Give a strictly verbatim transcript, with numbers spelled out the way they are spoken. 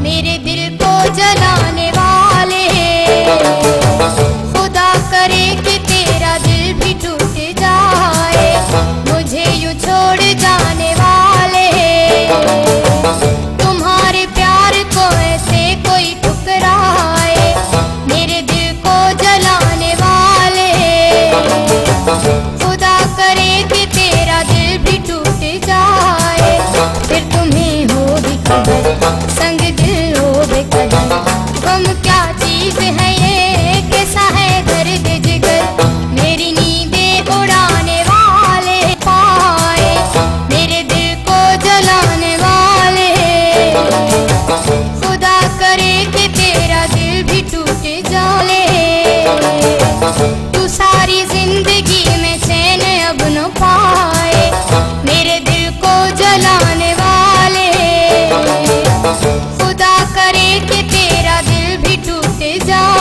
मेरे दिल को जलाने वाले, खुदा करे कि तेरा दिल भी टूट जाए, मुझे यूं छोड़ जाने वाले। तुम्हारे प्यार को ऐसे कोई ठुकराए, मेरे दिल को जलाने वाले, खुदा करे कि तेरा दिल भी टूट जाए, फिर तुम्हें हो भी खबर संग दिल हो बेकदर। गम क्या चीज है ये, कैसा है दर्द जिगर, मेरी नींदें उड़ाने वाले पाए, मेरे दिल को जलाने वाले, खुदा करे कि तेरा दिल भी टूट जाए। तू सारी जिंदगी में चैन अब न पाए, मेरे दिल को जलाने वाले, खुदा करे कि तेरा दिल भी टूट जाए।